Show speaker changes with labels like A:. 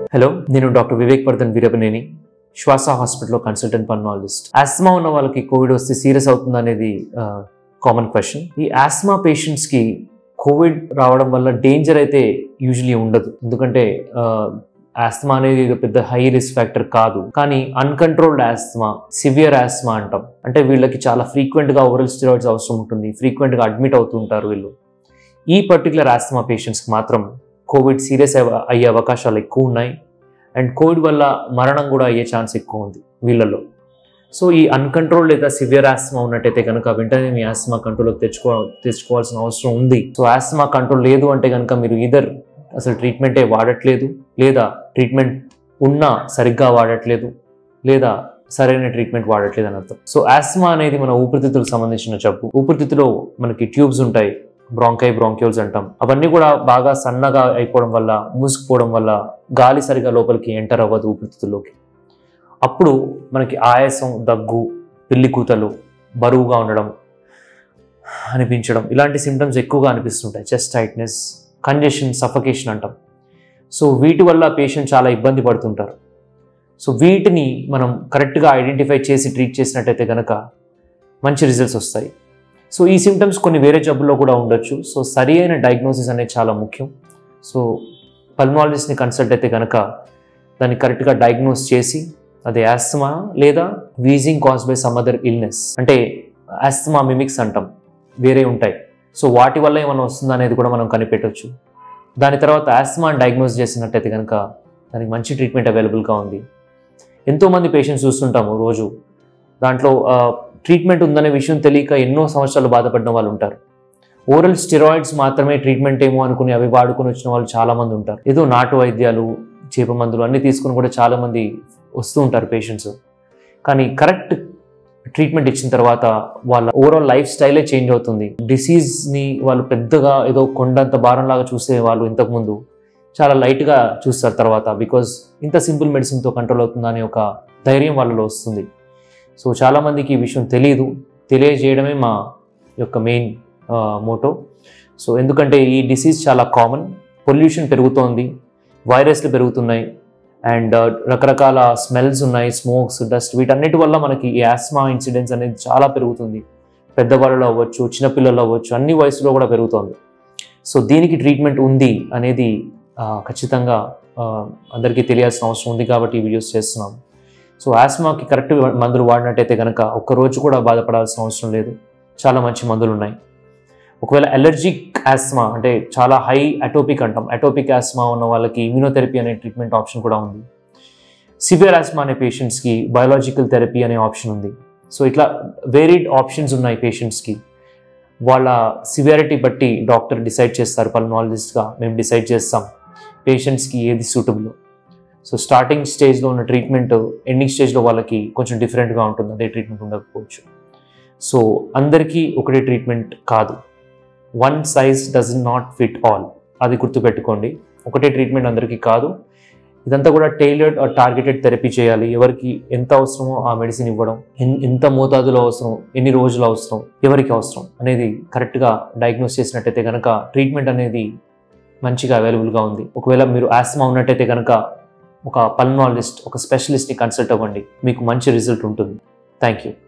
A: Hello, నేను doctor Vivek Veerapaneni SWASA Hospital consultant pulmonologist. Asthma ఉన్న వాళ్ళకి కోవిడ్ వస్తే సీరియస్ అవుతుంది అనేది కామన్ క్వశ్చన్. ఈ ఆస్మా పేషెంట్స్ కి కోవిడ్ రావడం వల్ల డేంజర్ అయితే యూజువల్లీ ఉండదు, ఎందుకంటే ఆస్మా అనేది పెద్ద హై రిస్క్ ఫ్యాక్టర్ కాదు. కానీ అన్కంట్రోల్డ్ ఆస్మా, సివియర్ ఆస్మా అంటాం, అంటే వీళ్ళకి చాలా ఫ్రీక్వెంట్ గా ఓరల్ స్టెరాయిడ్స్ అవసరం ఉంటుంది, ఫ్రీక్వెంట్ గా అడ్మిట్ అవుతుంటారు వీళ్ళు. ఈ పర్టికులర్ ఆస్మా పేషెంట్స్ కి మాత్రం కోవిడ్ సీరియస్ అయ్యే అవకాశాలు ఎక్కువ ఉన్నాయి, అండ్ కోవిడ్ వల్ల మరణం కూడా అయ్యే ఛాన్స్ ఎక్కువ ఉంది వీళ్ళలో. సో ఈ అన్కంట్రోల్ లేదా సివియర్ ఆస్మా ఉన్నట్టయితే కనుక వెంటనే మీ ఆస్మా కంట్రోల్లోకి తెచ్చుకోవాల్సిన అవసరం ఉంది. సో ఆస్మా కంట్రోల్ లేదు అంటే కనుక మీరు ఈదర్ అసలు ట్రీట్మెంటే వాడట్లేదు, లేదా ట్రీట్మెంట్ ఉన్నా సరిగ్గా వాడట్లేదు, లేదా సరైన ట్రీట్మెంట్ వాడట్లేదు అని అర్థం. సో ఆస్మా అనేది మన ఊపిరితిత్తులకు సంబంధించిన జబ్బు. ఊపిరితిత్తులో మనకి ట్యూబ్స్ ఉంటాయి, బ్రాంక్యూల్స్ అంటాం. అవన్నీ కూడా బాగా సన్నగా అయిపోవడం వల్ల, మూసుకుపోవడం వల్ల గాలి సరిగా లోపలికి ఎంటర్ అవ్వదు ఊపిరితిత్తుల్లోకి. అప్పుడు మనకి ఆయాసం, దగ్గు, పిల్లి కూతలు, బరువుగా ఉండడం, అనిపించడం, ఇలాంటి సిమ్టమ్స్ ఎక్కువగా అనిపిస్తుంటాయి. చెస్ట్ టైట్నెస్, కంజెషన్, సఫకేషన్ అంటాం. సో వీటి వల్ల పేషెంట్ చాలా ఇబ్బంది పడుతుంటారు. సో వీటిని మనం కరెక్ట్గా ఐడెంటిఫై చేసి ట్రీట్ చేసినట్టయితే కనుక మంచి రిజల్ట్స్ వస్తాయి. సో ఈ సిమ్టమ్స్ కొన్ని వేరే జబ్బుల్లో కూడా ఉండొచ్చు. సో సరి అయిన డయాగ్నోసిస్ అనేది చాలా ముఖ్యం. సో పల్మనాలజిస్ట్ని కన్సల్ట్ అయితే కనుక దాన్ని కరెక్ట్గా డయాగ్నోస్ చేసి అది ఆస్మా లేదా wheezing cause by some other illness, అంటే ఆస్మా మిమిక్స్ అంటాం, వేరే ఉంటాయి. సో వాటి వల్ల ఏమైనా వస్తుందా అనేది కూడా మనం కనిపెట్టవచ్చు. దాని తర్వాత ఆస్మా డయాగ్నోస్ చేసినట్టయితే కనుక దానికి మంచి ట్రీట్మెంట్ అవైలబుల్గా ఉంది. ఎంతోమంది పేషెంట్స్ చూస్తుంటాము రోజు, దాంట్లో ట్రీట్మెంట్ ఉందనే విషయం తెలియక ఎన్నో సంవత్సరాలు బాధపడిన వాళ్ళు ఉంటారు. ఓరల్ స్టెరాయిడ్స్ మాత్రమే ట్రీట్మెంట్ ఏమో అనుకుని అవి వాడుకొని వచ్చిన వాళ్ళు చాలామంది ఉంటారు. ఏదో నాటు వైద్యాలు, చేప మందులు అన్నీ తీసుకుని కూడా చాలామంది వస్తూ ఉంటారు పేషెంట్స్. కానీ కరెక్ట్ ట్రీట్మెంట్ ఇచ్చిన తర్వాత వాళ్ళ ఓవరాల్ లైఫ్ స్టైలే చేంజ్ అవుతుంది. డిసీజ్ని వాళ్ళు పెద్దగా ఏదో కొండంత భారంలాగా చూసే వాళ్ళు ఇంతకుముందు చాలా లైట్గా చూస్తారు తర్వాత, బికాజ్ ఇంత సింపుల్ మెడిసిన్తో కంట్రోల్ అవుతుందా అనే ఒక ధైర్యం వాళ్ళలో వస్తుంది. సో చాలామందికి ఈ విషయం తెలియజేయడమే మా యొక్క మెయిన్ మోటో. సో ఎందుకంటే ఈ డిసీజ్ చాలా కామన్, పొల్యూషన్ పెరుగుతోంది, వైరస్లు పెరుగుతున్నాయి, అండ్ రకరకాల స్మెల్స్ ఉన్నాయి, స్మోక్స్, డస్ట్, వీటన్నిటి వల్ల మనకి ఈ ఆస్మా ఇన్సిడెన్స్ అనేది చాలా పెరుగుతుంది. పెద్దవాళ్ళలో అవ్వచ్చు, చిన్నపిల్లలు అవ్వచ్చు, అన్ని వయసులో కూడా పెరుగుతోంది. సో దీనికి ట్రీట్మెంట్ ఉంది అనేది ఖచ్చితంగా అందరికీ తెలియాల్సిన అవసరం ఉంది కాబట్టి ఈ వీడియోస్ చేస్తున్నాం. సో ఆస్మాకి కరెక్ట్ మందులు వాడినట్టయితే కనుక ఒక్కరోజు కూడా బాధపడాల్సిన అవసరం లేదు, చాలా మంచి మందులు ఉన్నాయి. ఒకవేళ అలర్జిక్ ఆస్మా అంటే చాలా హై అటోపిక్ అంటాం, అటోపిక్ ఆస్మా ఉన్న వాళ్ళకి ఇమ్యూనోథెరపీ అనే ట్రీట్మెంట్ ఆప్షన్ కూడా ఉంది. సివియర్ ఆస్మా అనే పేషెంట్స్కి బయోలాజికల్ థెరపీ అనే ఆప్షన్ ఉంది. సో ఇట్లా వేరీడ్ ఆప్షన్స్ ఉన్నాయి పేషెంట్స్కి. వాళ్ళ సివియారిటీ బట్టి డాక్టర్ డిసైడ్ చేస్తారు, పల్మనాలజిస్ట్గా మేము డిసైడ్ చేస్తాం పేషెంట్స్కి ఏది సూటబుల్. సో స్టార్టింగ్ స్టేజ్లో ఉన్న ట్రీట్మెంట్ ఎండింగ్ స్టేజ్లో వాళ్ళకి కొంచెం డిఫరెంట్గా ఉంటుంది, అదే ట్రీట్మెంట్ ఉండకపోవచ్చు. సో అందరికీ ఒకటే ట్రీట్మెంట్ కాదు, one size does not fit all, అది గుర్తుపెట్టుకోండి. ఒకటే ట్రీట్మెంట్ అందరికీ కాదు, ఇదంతా కూడా టైలర్డ్ ఆర్ టార్గెటెడ్ థెరపీ చేయాలి. ఎవరికి ఎంత అవసరమో ఆ మెడిసిన్ ఇవ్వడం, ఎంత మోతాదులో అవసరం, ఎన్ని రోజులు అవసరం, ఎవరికి అవసరం అనేది కరెక్ట్గా డయాగ్నోస్ చేసినట్టయితే కనుక ట్రీట్మెంట్ అనేది మంచిగా అవైలబుల్గా ఉంది. ఒకవేళ మీరు ఆస్మా ఉన్నట్టయితే కనుక ఒక పల్మనాలజిస్ట్, ఒక స్పెషలిస్ట్ని కన్సల్ట్ అవ్వండి, మీకు మంచి రిజల్ట్ ఉంటుంది. Thank you.